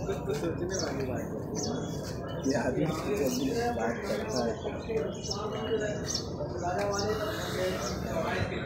तो सोचने वाली बात है ये आदमी जल्दी बात करता है।